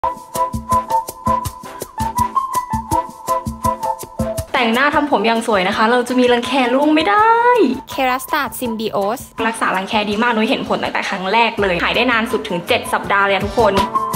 แต่งหน้าทำผมอย่างสวยนะคะเราจะมีรังแคร่วงไม่ได้เคราสตาร์ดซิมบิโอสรักษารังแคดีมากนุ้ยเห็นผลตั้งแต่ครั้งแรกเลยหายได้นานสุดถึง7 สัปดาห์เลยทุกคน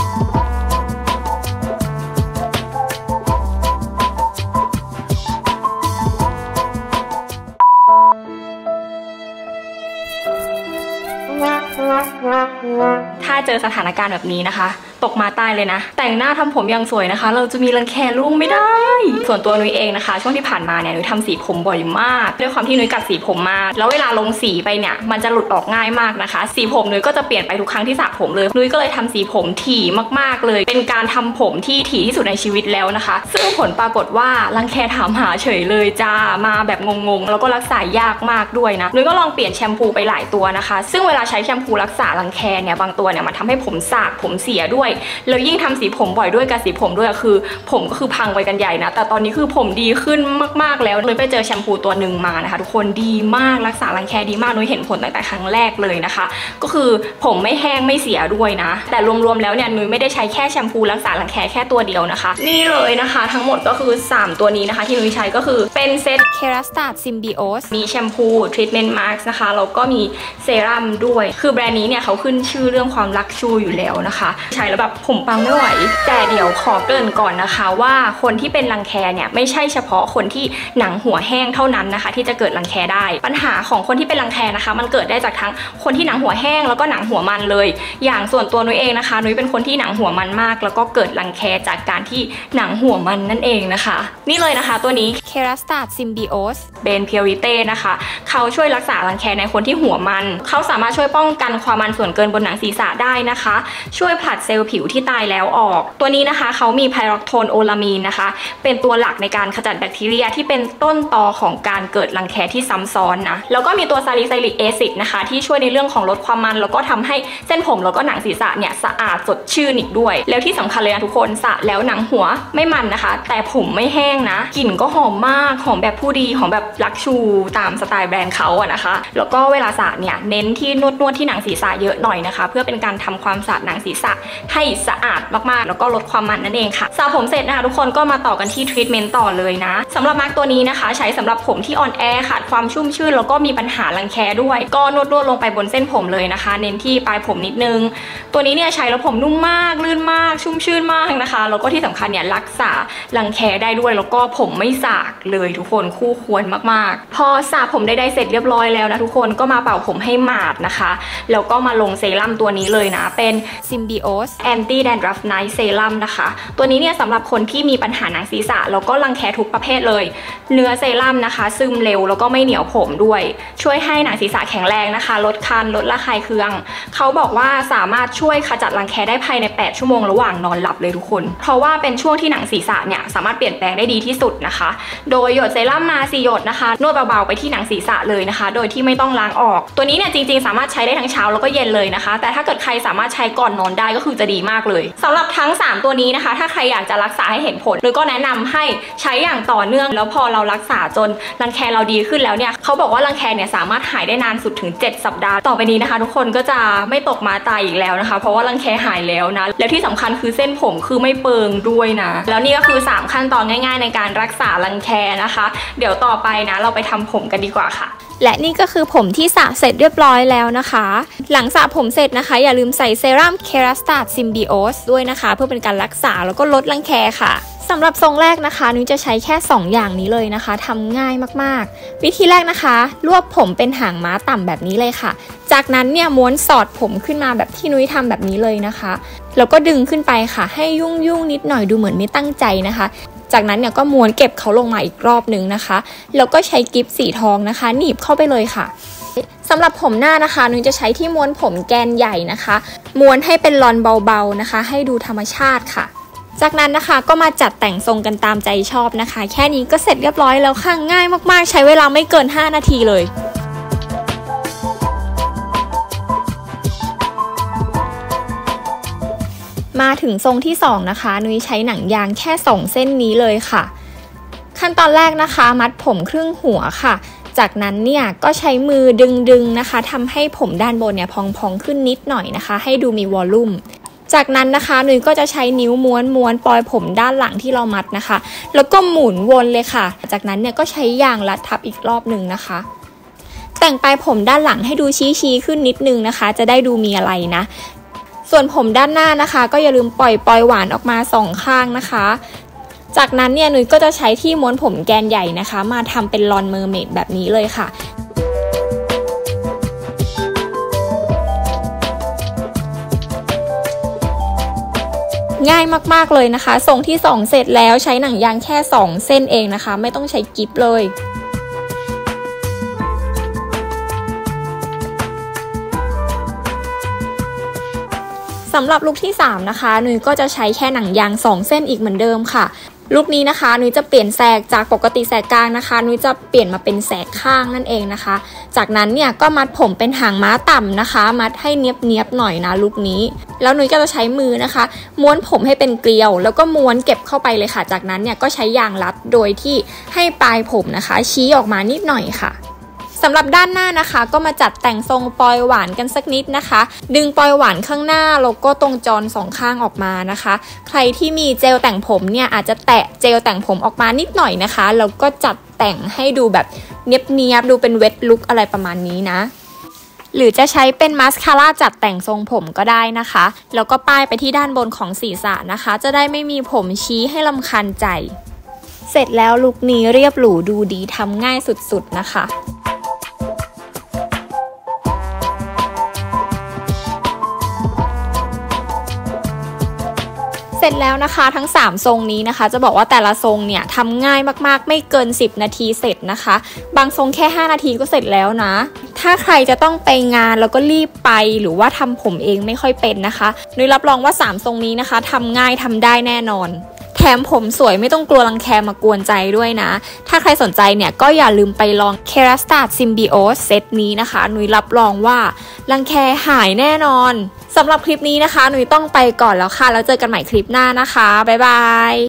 ถ้าเจอสถานการณ์แบบนี้นะคะตกมาตายเลยนะแต่งหน้าทำผมอย่างสวยนะคะเราจะมีรังแคร่วงไม่ได้ส่วนตัวนุ้ยเองนะคะช่วงที่ผ่านมาเนี่ยนุ้ยทำสีผมบ่อยมากด้วยความที่นุ้ยกัดสีผมมาแล้วเวลาลงสีไปเนี่ยมันจะหลุดออกง่ายมากนะคะสีผมนุ้ยก็จะเปลี่ยนไปทุกครั้งที่สระผมเลยนุ้ยก็เลยทำสีผมถี่มากๆเลยเป็นการทำผมที่ถี่ที่สุดในชีวิตแล้วนะคะซึ่งผลปรากฏว่ารังแคถามหาเฉยเลยจ้ามาแบบงงๆแล้วก็รักษายากมากด้วยนะนุ้ยก็ลองเปลี่ยนแชมพูไปหลายตัวนะคะซึ่งเวลาใช้แชมพูรักษารังแคเนี่ยบางตัวเนี่ยมันทำให้ผมสากผมเสียด้วยแล้วยิ่งทำสีผมบ่อยด้วยกับสีผมด้วยคือผมก็คือพังไปกันใหญ่นะแต่ตอนนี้คือผมดีขึ้นมากๆแล้วเลยไปเจอแชมพูตัวหนึ่งมานะคะทุกคนดีมากรักษารังแคดีมากนุ้ยเห็นผลตั้งแต่ครั้งแรกเลยนะคะก็คือผมไม่แห้งไม่เสียด้วยนะแต่รวมๆแล้วเนี่ยนุ้ยไม่ได้ใช้แค่แชมพูรักษารังแคแค่ตัวเดียวนะคะนี่เลยนะคะทั้งหมดก็คือ3ตัวนี้นะคะที่นุ้ยใช้ก็คือเป็นเซตเคราสตาร์ดซิมบิโอสมีแชมพูทรีทเมนต์มาร์กนะคะแล้วก็มีเซรั่มด้วยคือแบรนด์นี้เนี่ยเขาขึ้นชื่อเรื่องความลักชูอยู่แล้วนะคะใช้แล้วแบบผมปังไม่ไหวแต่เดี๋ยวขอเกริ่นก่อนนะคะว่าคนที่เป็นรังแคเนี่ยไม่ใช่เฉพาะคนที่หนังหัวแห้งเท่านั้นนะคะที่จะเกิดรังแคได้ปัญหาของคนที่เป็นรังแคนะคะมันเกิดได้จากทั้งคนที่หนังหัวแห้งแล้วก็หนังหัวมันเลยอย่างส่วนตัวนุ้ยเองนะคะนุ้ยเป็นคนที่หนังหัวมันมากแล้วก็เกิดรังแคจากการที่หนังหัวมันนั่นเองนะคะนี่เลยนะคะตัวนี้เคราสตาร์ดซิมบิโอสเบนเพียวริเต้นะคะเขาช่วยรักษารังแคในคนที่หัวมันเขาสามารถช่วยป้องกันความมันส่วนเกินบนหนังศีรษะได้นะคะช่วยผลัดเซลล์ผิวที่ตายแล้วออกตัวนี้นะคะเขามีไพร็อกโทนโอลามีนนะคะเป็นตัวหลักในการขจัดแบคทีเรียที่เป็นต้นตอของการเกิดรังแคที่ซ้ำซ้อนนะแล้วก็มีตัวซาลิไซลิกแอซิดนะคะที่ช่วยในเรื่องของลดความมันแล้วก็ทำให้เส้นผมแล้วก็หนังศีรษะเนี่ยสะอาดสดชื่นอีกด้วยแล้วที่สำคัญเลยนะทุกคนสระแล้วหนังหัวไม่มันนะคะแต่ผมไม่แห้งนะกลิ่นก็หอมมากหอมแบบผู้ดีหอมแบบลักชูตามสไตล์แบรนด์เขาอะนะคะแล้วก็เวลาสระเนี่ยเน้นที่นวดที่หนังศีรษะเยอะหน่อยนะคะเพื่อเป็นการทำความสะอาดหนังศีรษะให้สะอาดมากๆแล้วก็ลดความมันนั่นเองค่ะสระผมเสร็จนะคะทุกคนก็มาต่อกันที่ทรีทเมนต์ต่อเลยนะสำหรับมาร์กตัวนี้นะคะใช้สำหรับผมที่อ่อนแอขาดความชุ่มชื่นแล้วก็มีปัญหารังแคด้วยก็นวดลงไปบนเส้นผมเลยนะคะเน้นที่ปลายผมนิดนึงตัวนี้เนี่ยใช้แล้วผมนุ่มมากลื่นมากชุ่มชื่นมากนะคะแล้วก็ที่สำคัญเนี่ยรักษารังแคได้ด้วยแล้วก็ผมไม่สากเลยทุกคนคู่ควรมากๆพอสระผมได้เสร็จเรียบร้อยแล้วนะทุกคนก็มาเป่าผมให้หมาดนะคะแล้วก็มาลงเซรั่มตัวนี้เลยนะเป็น Symbiosis Anti Dandruff Night Serum นะคะตัวนี้เนี่ยสำหรับคนที่มีปัญหาหนังศีรษะแล้วก็รังแคทุกประเภทเลยเนื้อเซรั่มนะคะซึมเร็วแล้วก็ไม่เหนียวผมด้วยช่วยให้หนังศีรษะแข็งแรงนะคะลดคันลดระคายเคืองเขาบอกว่าสามารถช่วยขจัดรังแคได้ภายใน8 ชั่วโมงระหว่างนอนหลับเลยทุกคนเพราะว่าเป็นช่วงที่หนังศีรษะเนี่ยสามารถเปลี่ยนแปลงได้ดีที่สุดนะคะโดยหยดเซรั่มมา4 หยดนะคะนวดเบาๆไปที่หนังศีรษะเลยนะคะโดยที่ไม่ต้องล้างออกตัวนี้เนี่ยจริงๆสามารถใช้ได้ทั้งเช้าแล้วก็เย็นเลยนะคะแต่ถ้าเกิดใครสามารถใช้ก่อนนอนได้ก็คือจะดีมากเลยสำหรับทั้ง3ตัวนี้นะคะถ้าใครอยากจะรักษาให้เห็นผลหรือก็แนะนำให้ใช้อย่างต่อเนื่องแล้วพอเรารักษาจนรังแคเราดีขึ้นแล้วเนี่ยเขาบอกว่ารังแคเนี่ยสามารถหายได้นานสุดถึง7 สัปดาห์ต่อไปนี้นะคะทุกคนก็จะไม่ตกมาตายอีกแล้วนะคะเพราะว่ารังแคหายแล้วนะแล้วที่สำคัญคือเส้นผมคือไม่เปิงด้วยนะแล้วนี่ก็คือ3 ขั้นตอนง่ายๆในการรักษารังแคนะคะเดี๋ยวต่อไปนะเราไปทำผมกันดีกว่าค่ะและนี่ก็คือผมที่สระเสร็จเรียบร้อยแล้วนะคะหลังสระผมเสร็จนะคะอย่าลืมใส่เซรั่มเคราสตาร์ดซิมบิโอสด้วยนะคะเพื่อเป็นการรักษาแล้วก็ลดรังแคค่ะสำหรับทรงแรกนะคะนุ้ยจะใช้แค่2 อย่างนี้เลยนะคะทำง่ายมากๆวิธีแรกนะคะรวบผมเป็นหางม้าต่ำแบบนี้เลยค่ะจากนั้นเนี่ยม้วนสอดผมขึ้นมาแบบที่นุ้ยทำแบบนี้เลยนะคะแล้วก็ดึงขึ้นไปค่ะให้ยุ่งนิดหน่อยดูเหมือนไม่ตั้งใจนะคะจากนั้นเนี่ยก็ม้วนเก็บเขาลงมาอีกรอบนึงนะคะแล้วก็ใช้กิ๊บสีทองนะคะหนีบเข้าไปเลยค่ะสำหรับผมหน้านะคะนุ้ยจะใช้ที่ม้วนผมแกนใหญ่นะคะม้วนให้เป็นลอนเบาๆนะคะให้ดูธรรมชาติค่ะจากนั้นนะคะก็มาจัดแต่งทรงกันตามใจชอบนะคะแค่นี้ก็เสร็จเรียบร้อยแล้วค่ะง่ายมากๆใช้เวลาไม่เกิน5 นาทีเลยมาถึงทรงที่2นะคะนุ้ยใช้หนังยางแค่2 เส้นนี้เลยค่ะขั้นตอนแรกนะคะมัดผมครึ่งหัวค่ะจากนั้นเนี่ยก็ใช้มือดึงนะคะทำให้ผมด้านบนเนี่ยพองขึ้นนิดหน่อยนะคะให้ดูมีวอลลุ่มจากนั้นนะคะนุ้ยก็จะใช้นิ้วม้วนปลอยผมด้านหลังที่เรามัดนะคะแล้วก็หมุนวนเลยค่ะจากนั้นเนี่ยก็ใช้ยางรัดทับอีกรอบหนึ่งนะคะแต่งปลายผมด้านหลังให้ดูชี้ขึ้นนิดนึงนะคะจะได้ดูมีอะไรนะส่วนผมด้านหน้านะคะก็อย่าลืมปล่อยหวานออกมา2ข้างนะคะจากนั้นเนี่ยนุ้ยก็จะใช้ที่ม้วนผมแกนใหญ่นะคะมาทำเป็นลอนเมอร์เมดแบบนี้เลยค่ะง่ายมากๆเลยนะคะทรงที่2เสร็จแล้วใช้หนังยางแค่2เส้นเองนะคะไม่ต้องใช้กิ๊บเลยสำหรับลุคที่3นะคะนุ้ยก็จะใช้แค่หนังยาง2เส้นอีกเหมือนเดิมค่ะลุคนี้นะคะนุ้ยจะเปลี่ยนแสกจากปกติแสกกลางนะคะนุ้ยจะเปลี่ยนมาเป็นแสกข้างนั่นเองนะคะจากนั้นเนี่ยก็มัดผมเป็นหางม้าต่ำนะคะมัดให้เนียบหน่อยนะลุคนี้แล้วนุ้ยก็จะใช้มือนะคะม้วนผมให้เป็นเกลียวแล้วก็ม้วนเก็บเข้าไปเลยค่ะจากนั้นเนี่ยก็ใช้ยางรัดโดยที่ให้ปลายผมนะคะชี้ออกมานิดหน่อยค่ะสำหรับด้านหน้านะคะก็มาจัดแต่งทรงปลอยหวานกันสักนิดนะคะดึงปลอยหวานข้างหน้าแล้วก็ตรงจร2ข้างออกมานะคะใครที่มีเจลแต่งผมเนี่ยอาจจะแตะเจลแต่งผมออกมานิดหน่อยนะคะแล้วก็จัดแต่งให้ดูแบบเนียบดูเป็นเวทลุคอะไรประมาณนี้นะหรือจะใช้เป็นมาสคาร่าจัดแต่งทรงผมก็ได้นะคะแล้วก็ป้ายไปที่ด้านบนของศีรษะนะคะจะได้ไม่มีผมชี้ให้รำคาญใจเสร็จแล้วลุคนี้เรียบหรูดูดีทำง่ายสุดๆนะคะเสร็จแล้วนะคะทั้ง3ทรงนี้นะคะจะบอกว่าแต่ละทรงเนี่ยทำง่ายมากๆไม่เกิน10นาทีเสร็จนะคะบางทรงแค่5นาทีก็เสร็จแล้วนะถ้าใครจะต้องไปงานแล้วก็รีบไปหรือว่าทำผมเองไม่ค่อยเป็นนะคะนุ้ยรับรองว่า3ทรงนี้นะคะทำง่ายทำได้แน่นอนแถมผมสวยไม่ต้องกลัวรังแคมากวนใจด้วยนะถ้าใครสนใจเนี่ยก็อย่าลืมไปลอง Kerastase Symbiote เซตนี้นะคะนุ้ยรับรองว่ารังแคหายแน่นอนสำหรับคลิปนี้นะคะนุ้ยต้องไปก่อนแล้วค่ะแล้วเจอกันใหม่คลิปหน้านะคะบ๊ายบาย